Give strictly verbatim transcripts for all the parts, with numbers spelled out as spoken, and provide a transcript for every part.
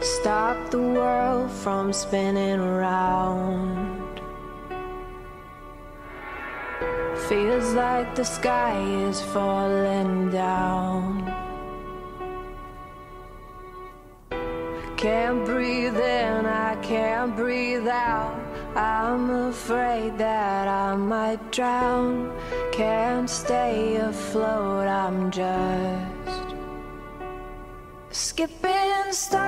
Stop the world from spinning around. Feels like the sky is falling down. Can't breathe in, I can't breathe out. I'm afraid that I might drown. Can't stay afloat, I'm just skipping stone,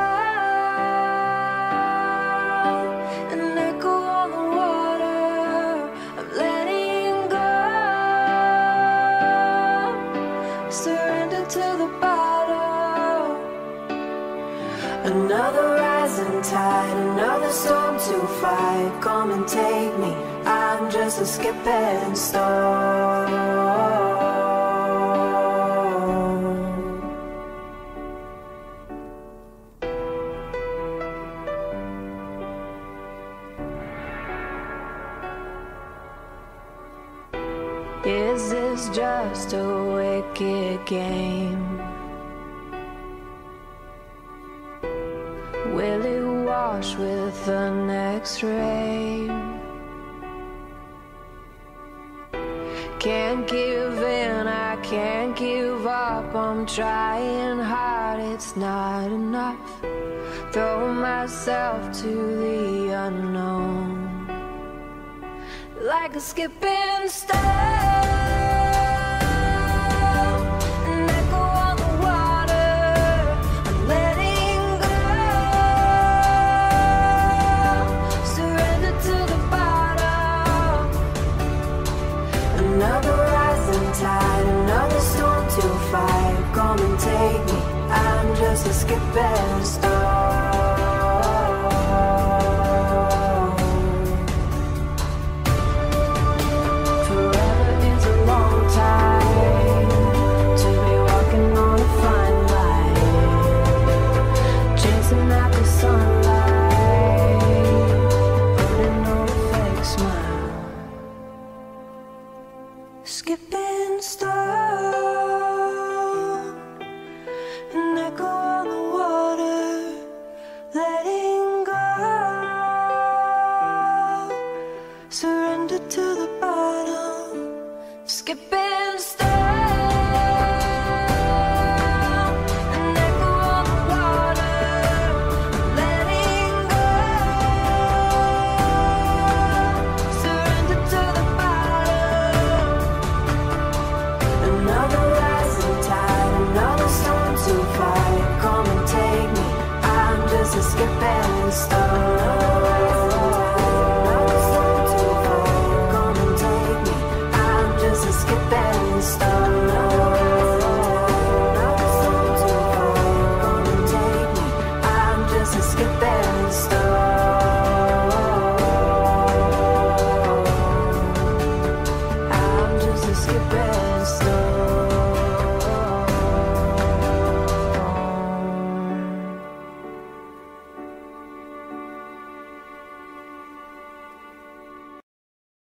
an echo on the water. I'm letting go, surrender to the bottom. Another rising tide, another storm to fight. Come and take me, I'm just a skipping stone. Is this just a wicked game? Will it wash with the next rain? Can't give in, I can't give up. I'm trying hard, it's not enough. Throw myself to the unknown, like a skipping stone, an echo on the water. I'm letting go, surrender to the bottom. Another rising tide, another storm to fight. Come and take me, I'm just a skipping stone. Skipping stone, an echo on the water, letting go, surrender to the bottom. Skipping stone, an echo on the water, letting go, surrender to the bottom. Another rising tide, another storm to fight. Come and take me, I'm just a skipping stone. Another storm to fight. Come and take me, I'm just a skipping stone. Another storm to fight. Come and take me, I'm just a skipping stone. I'm just a skipping.